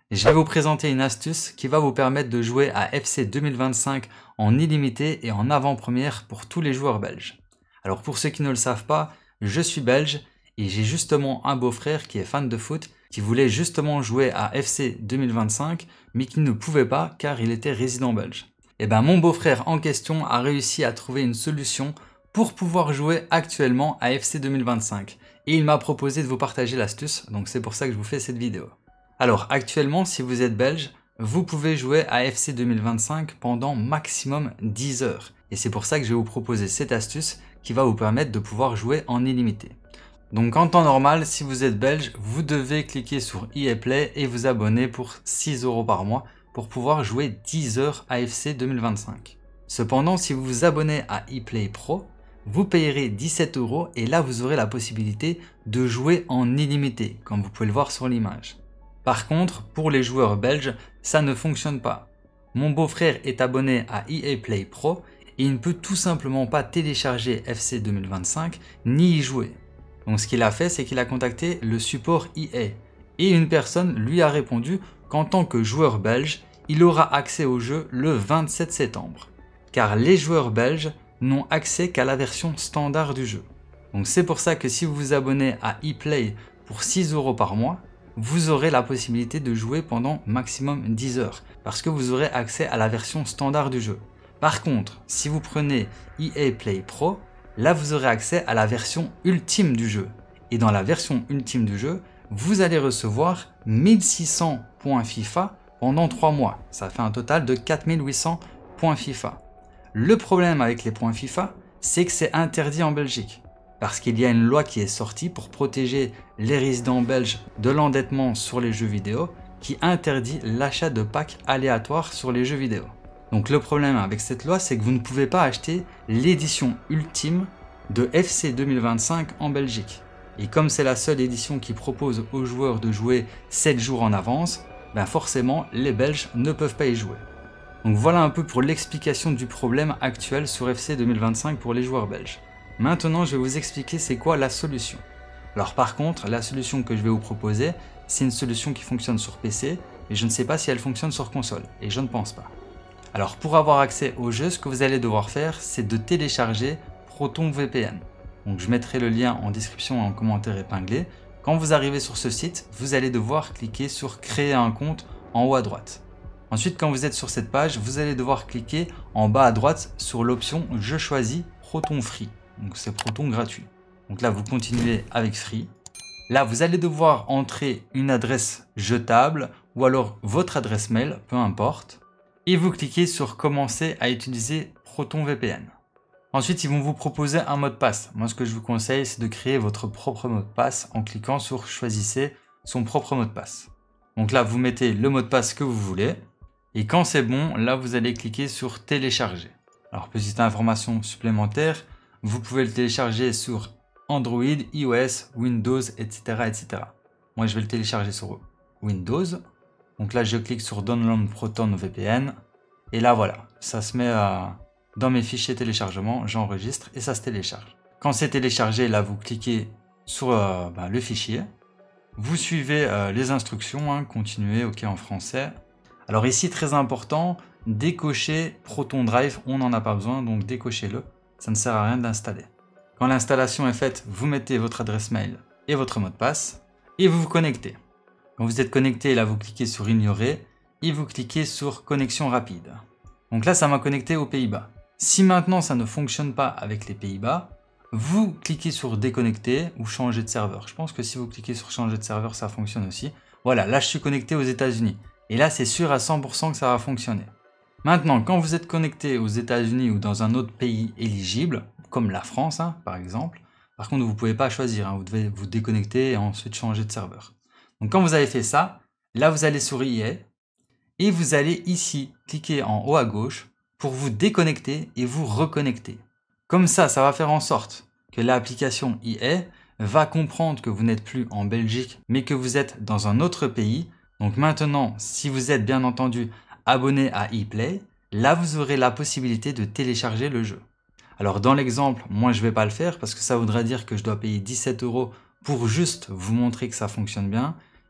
Je vais vous présenter une astuce qui va vous permettre de jouer à FC 2025 en illimité et en avant-première pour tous les joueurs belges. Alors pour ceux qui ne le savent pas, je suis belge et j'ai justement un beau-frère qui est fan de foot qui voulait justement jouer à FC 2025 mais qui ne pouvait pas car il était résident belge. Et bien mon beau-frère en question a réussi à trouver une solution pour pouvoir jouer actuellement à FC 2025 et il m'a proposé de vous partager l'astuce, donc c'est pour ça que je vous fais cette vidéo. Alors actuellement, si vous êtes belge, vous pouvez jouer à FC 2025 pendant maximum 10 heures. Et c'est pour ça que je vais vous proposer cette astuce qui va vous permettre de pouvoir jouer en illimité. Donc en temps normal, si vous êtes belge, vous devez cliquer sur EA Play et vous abonner pour 6 € par mois pour pouvoir jouer 10 heures à FC 2025. Cependant, si vous vous abonnez à ePlay Pro, vous payerez 17 € et là vous aurez la possibilité de jouer en illimité, comme vous pouvez le voir sur l'image. Par contre, pour les joueurs belges, ça ne fonctionne pas. Mon beau-frère est abonné à EA Play Pro et il ne peut tout simplement pas télécharger FC 2025 ni y jouer. Donc ce qu'il a fait, c'est qu'il a contacté le support EA et une personne lui a répondu qu'en tant que joueur belge, il aura accès au jeu le 27 septembre. Car les joueurs belges n'ont accès qu'à la version standard du jeu. Donc c'est pour ça que si vous vous abonnez à ePlay pour 6 € par mois, vous aurez la possibilité de jouer pendant maximum 10 heures parce que vous aurez accès à la version standard du jeu. Par contre, si vous prenez EA Play Pro, là vous aurez accès à la version ultime du jeu. Et dans la version ultime du jeu, vous allez recevoir 1600 points FIFA pendant 3 mois. Ça fait un total de 4800 points FIFA. Le problème avec les points FIFA, c'est que c'est interdit en Belgique. Parce qu'il y a une loi qui est sortie pour protéger les résidents belges de l'endettement sur les jeux vidéo qui interdit l'achat de packs aléatoires sur les jeux vidéo. Donc le problème avec cette loi, c'est que vous ne pouvez pas acheter l'édition ultime de FC 2025 en Belgique. Et comme c'est la seule édition qui propose aux joueurs de jouer 7 jours en avance, ben forcément les Belges ne peuvent pas y jouer. Donc voilà un peu pour l'explication du problème actuel sur FC 2025 pour les joueurs belges. Maintenant, je vais vous expliquer c'est quoi la solution. Alors par contre, la solution que je vais vous proposer, c'est une solution qui fonctionne sur PC, mais je ne sais pas si elle fonctionne sur console, et je ne pense pas. Alors pour avoir accès au jeu, ce que vous allez devoir faire, c'est de télécharger ProtonVPN. Donc je mettrai le lien en description et en commentaire épinglé. Quand vous arrivez sur ce site, vous allez devoir cliquer sur créer un compte en haut à droite. Ensuite, quand vous êtes sur cette page, vous allez devoir cliquer en bas à droite sur l'option je choisis Proton Free. Donc c'est Proton gratuit. Donc là, vous continuez avec Free. Là, vous allez devoir entrer une adresse jetable ou alors votre adresse mail, peu importe. Et vous cliquez sur commencer à utiliser ProtonVPN. Ensuite, ils vont vous proposer un mot de passe. Moi, ce que je vous conseille, c'est de créer votre propre mot de passe en cliquant sur choisissez son propre mot de passe. Donc là, vous mettez le mot de passe que vous voulez. Et quand c'est bon, là, vous allez cliquer sur télécharger. Alors, petite information supplémentaire, vous pouvez le télécharger sur Android, iOS, Windows, etc., etc. Moi, je vais le télécharger sur Windows. Donc là, je clique sur Download Proton VPN. Et là, voilà, ça se met dans mes fichiers téléchargement, j'enregistre et ça se télécharge. Quand c'est téléchargé, là, vous cliquez sur le fichier. Vous suivez les instructions, continuez, OK en français. Alors ici, très important, décocher Proton Drive, on n'en a pas besoin, donc décochez-le. Ça ne sert à rien de l'installer. Quand l'installation est faite, vous mettez votre adresse mail et votre mot de passe et vous vous connectez. Quand vous êtes connecté, là vous cliquez sur ignorer et vous cliquez sur connexion rapide. Donc là, ça m'a connecté aux Pays-Bas. Si maintenant ça ne fonctionne pas avec les Pays-Bas, vous cliquez sur déconnecter ou changer de serveur. Je pense que si vous cliquez sur changer de serveur, ça fonctionne aussi. Voilà, là je suis connecté aux États-Unis et là c'est sûr à 100% que ça va fonctionner. Maintenant, quand vous êtes connecté aux États-Unis ou dans un autre pays éligible, comme la France par exemple, par contre vous ne pouvez pas choisir, vous devez vous déconnecter et ensuite changer de serveur. Donc quand vous avez fait ça, là vous allez sur EA et vous allez ici cliquer en haut à gauche pour vous déconnecter et vous reconnecter. Comme ça va faire en sorte que l'application EA va comprendre que vous n'êtes plus en Belgique mais que vous êtes dans un autre pays. Donc maintenant, si vous êtes bien entendu abonné à ePlay, là vous aurez la possibilité de télécharger le jeu. Alors dans l'exemple, moi je ne vais pas le faire parce que ça voudrait dire que je dois payer 17 € pour juste vous montrer que ça fonctionne bien.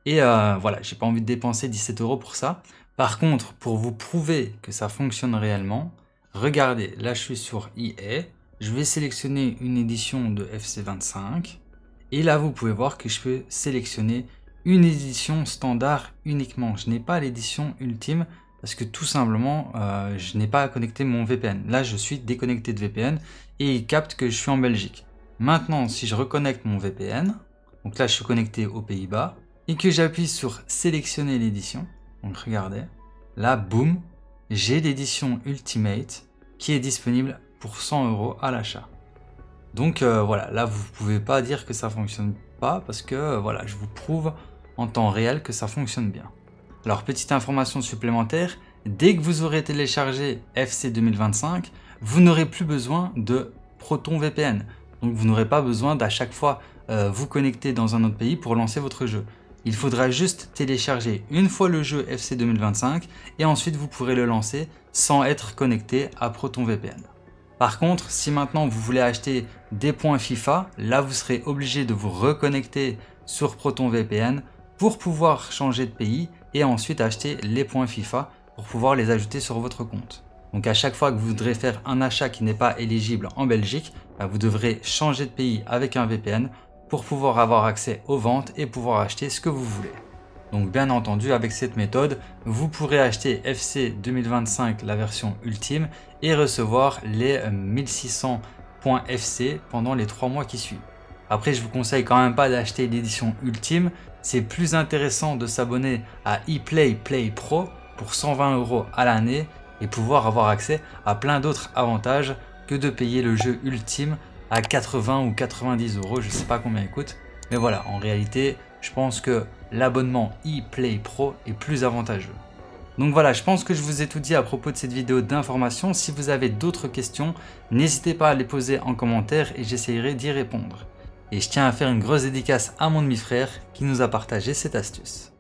Et voilà, j'ai pas envie de dépenser 17 € pour ça. Par contre, pour vous prouver que ça fonctionne réellement, regardez, là je suis sur EA, je vais sélectionner une édition de FC25. Et là, vous pouvez voir que je peux sélectionner une édition standard uniquement. Je n'ai pas l'édition ultime parce que tout simplement, je n'ai pas connecté mon VPN. Là, je suis déconnecté de VPN et il capte que je suis en Belgique. Maintenant, si je reconnecte mon VPN, donc là, je suis connecté aux Pays-Bas et que j'appuie sur sélectionner l'édition, donc regardez, là, boum, j'ai l'édition Ultimate qui est disponible pour 100 € à l'achat. Donc voilà, là vous pouvez pas dire que ça fonctionne pas parce que voilà, je vous prouve en temps réel que ça fonctionne bien. Alors petite information supplémentaire, dès que vous aurez téléchargé FC 2025, vous n'aurez plus besoin de ProtonVPN. Donc vous n'aurez pas besoin d'à chaque fois vous connecter dans un autre pays pour lancer votre jeu. Il faudra juste télécharger une fois le jeu FC 2025 et ensuite vous pourrez le lancer sans être connecté à ProtonVPN. Par contre, si maintenant vous voulez acheter des points FIFA, là vous serez obligé de vous reconnecter sur ProtonVPN pour pouvoir changer de pays et ensuite acheter les points FIFA pour pouvoir les ajouter sur votre compte. Donc à chaque fois que vous voudrez faire un achat qui n'est pas éligible en Belgique, vous devrez changer de pays avec un VPN pour pouvoir avoir accès aux ventes et pouvoir acheter ce que vous voulez. Donc bien entendu, avec cette méthode, vous pourrez acheter FC 2025 la version ultime et recevoir les 1600 points FC pendant les 3 mois qui suivent. Après, je vous conseille quand même pas d'acheter l'édition ultime. C'est plus intéressant de s'abonner à ePlay Play Pro pour 120 € à l'année et pouvoir avoir accès à plein d'autres avantages que de payer le jeu ultime à 80 ou 90 €, je sais pas combien il coûte. Mais voilà, en réalité, je pense que l'abonnement ePlay Pro est plus avantageux. Donc voilà, je pense que je vous ai tout dit à propos de cette vidéo d'information. Si vous avez d'autres questions, n'hésitez pas à les poser en commentaire et j'essaierai d'y répondre. Et je tiens à faire une grosse dédicace à mon demi-frère qui nous a partagé cette astuce.